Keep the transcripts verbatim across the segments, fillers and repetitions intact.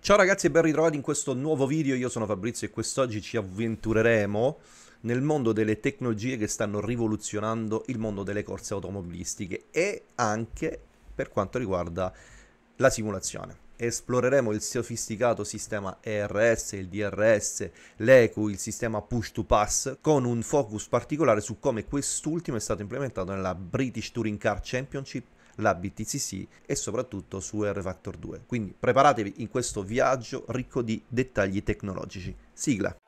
Ciao ragazzi e ben ritrovati in questo nuovo video. Io sono Fabrizio e quest'oggi ci avventureremo nel mondo delle tecnologie che stanno rivoluzionando il mondo delle corse automobilistiche e anche per quanto riguarda la simulazione. Esploreremo il sofisticato sistema E R S, il D R S, l'E Q U, il sistema Push to Pass, con un focus particolare su come quest'ultimo è stato implementato nella British Touring Car Championship, la B T C C e soprattutto su R Factor due. Quindi preparatevi in questo viaggio ricco di dettagli tecnologici. Sigla!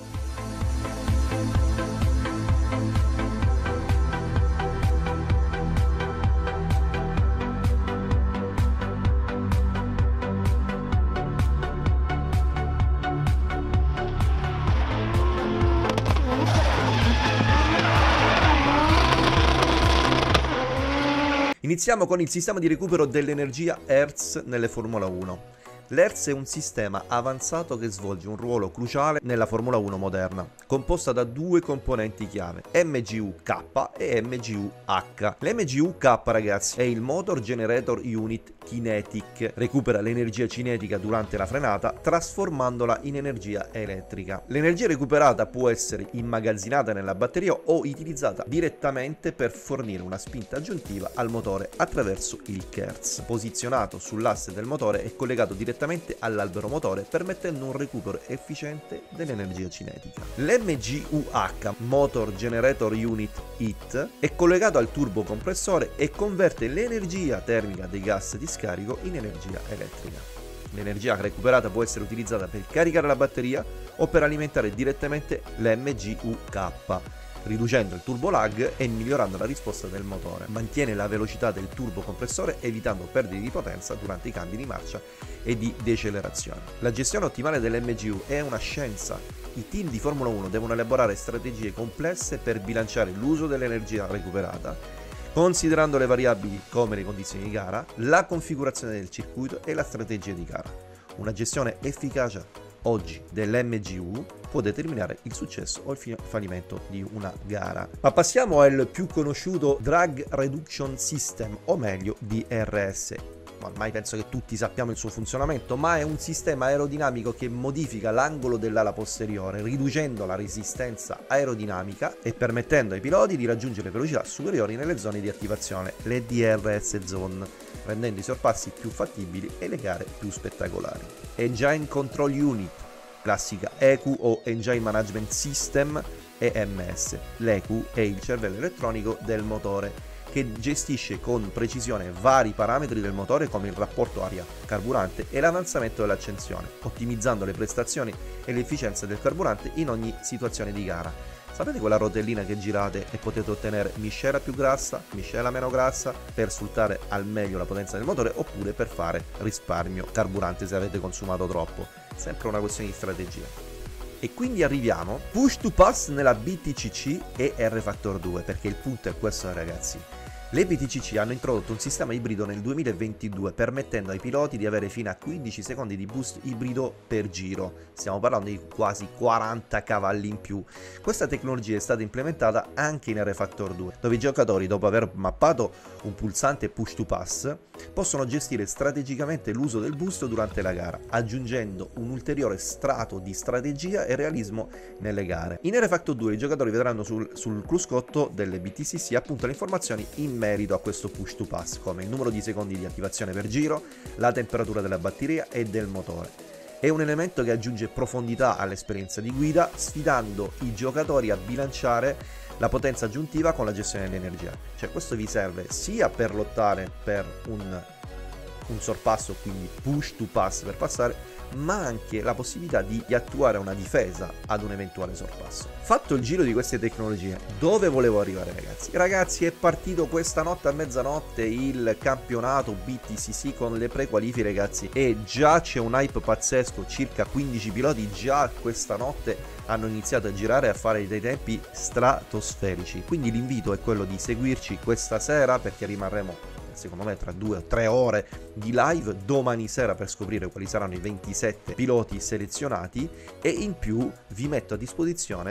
Iniziamo con il sistema di recupero dell'energia Hertz nelle Formula uno. L'Hertz è un sistema avanzato che svolge un ruolo cruciale nella Formula uno moderna, composta da due componenti chiave, M G U K e M G U H. L'M G U K, ragazzi, è il Motor Generator Unit Kinetic, recupera l'energia cinetica durante la frenata trasformandola in energia elettrica. L'energia recuperata può essere immagazzinata nella batteria o utilizzata direttamente per fornire una spinta aggiuntiva al motore attraverso il Hertz, posizionato sull'asse del motore e collegato direttamente all'albero motore, permettendo un recupero efficiente dell'energia cinetica. L'M G U H, Motor Generator Unit I T, è collegato al turbocompressore e converte l'energia termica dei gas di scarico in energia elettrica. L'energia recuperata può essere utilizzata per caricare la batteria o per alimentare direttamente l'M G U K, riducendo il turbo lag e migliorando la risposta del motore. Mantiene la velocità del turbocompressore evitando perdite di potenza durante i cambi di marcia e di decelerazione. La gestione ottimale dell'M G U è una scienza. I team di Formula uno devono elaborare strategie complesse per bilanciare l'uso dell'energia recuperata, considerando le variabili come le condizioni di gara, la configurazione del circuito e la strategia di gara. Una gestione efficace oggi dell'M G U può determinare il successo o il fallimento di una gara. Ma passiamo al più conosciuto Drag Reduction System, o meglio D R S. Ormai penso che tutti sappiamo il suo funzionamento, ma è un sistema aerodinamico che modifica l'angolo dell'ala posteriore, riducendo la resistenza aerodinamica e permettendo ai piloti di raggiungere velocità superiori nelle zone di attivazione, le D R S Zone, rendendo i sorpassi più fattibili e le gare più spettacolari. Engine Control Unit, classica E Q U o Engine Management System, E M S. L'E Q U è il cervello elettronico del motore, che gestisce con precisione vari parametri del motore come il rapporto aria-carburante e l'avanzamento dell'accensione, ottimizzando le prestazioni e l'efficienza del carburante in ogni situazione di gara. Sapete quella rotellina che girate e potete ottenere miscela più grassa, miscela meno grassa, per sfruttare al meglio la potenza del motore oppure per fare risparmio carburante se avete consumato troppo? Sempre una questione di strategia. E quindi arriviamo Push to Pass nella B T C C e R Factor due, perché il punto è questo, ragazzi. Le B T C C hanno introdotto un sistema ibrido nel duemilaventidue, permettendo ai piloti di avere fino a quindici secondi di boost ibrido per giro. Stiamo parlando di quasi quaranta cavalli in più. Questa tecnologia è stata implementata anche in R Factor due, dove i giocatori, dopo aver mappato un pulsante Push to Pass, possono gestire strategicamente l'uso del boost durante la gara, aggiungendo un ulteriore strato di strategia e realismo nelle gare. In R Factor due i giocatori vedranno sul, sul cruscotto delle B T C C appunto le informazioni in merito a questo Push to Pass, come il numero di secondi di attivazione per giro, la temperatura della batteria e del motore. È un elemento che aggiunge profondità all'esperienza di guida, sfidando i giocatori a bilanciare la potenza aggiuntiva con la gestione dell'energia. Cioè, questo vi serve sia per lottare per un, un sorpasso, quindi push to pass per passare, ma anche la possibilità di attuare una difesa ad un eventuale sorpasso. Fatto il giro di queste tecnologie, dove volevo arrivare, ragazzi? Ragazzi, è partito questa notte a mezzanotte il campionato B T C C con le prequalifiche, ragazzi, e già c'è un hype pazzesco, circa quindici piloti già questa notte hanno iniziato a girare e a fare dei tempi stratosferici. Quindi l'invito è quello di seguirci questa sera, perché rimarremo secondo me tra due o tre ore di live domani sera per scoprire quali saranno i ventisette piloti selezionati, e in più vi metto a disposizione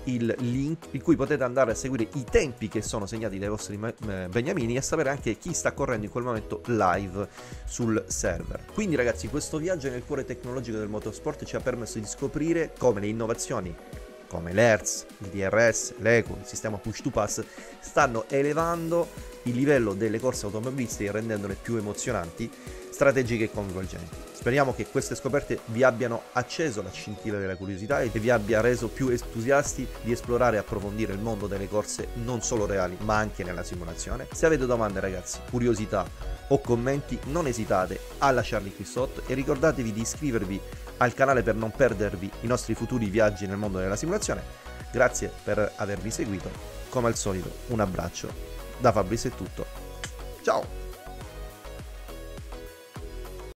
il link in cui potete andare a seguire i tempi che sono segnati dai vostri eh, beniamini e sapere anche chi sta correndo in quel momento live sul server. Quindi ragazzi, questo viaggio nel cuore tecnologico del motorsport ci ha permesso di scoprire come le innovazioni come l'Hertz, il D R S, l'Eco, il sistema push to pass stanno elevando il livello delle corse automobilistiche, rendendole più emozionanti, strategiche e coinvolgenti. Speriamo che queste scoperte vi abbiano acceso la scintilla della curiosità e vi abbia reso più entusiasti di esplorare e approfondire il mondo delle corse non solo reali ma anche nella simulazione. Se avete domande ragazzi, curiosità o commenti, non esitate a lasciarli qui sotto e ricordatevi di iscrivervi al canale per non perdervi i nostri futuri viaggi nel mondo della simulazione. Grazie per avermi seguito, come al solito un abbraccio, da Fabrizio è tutto, ciao!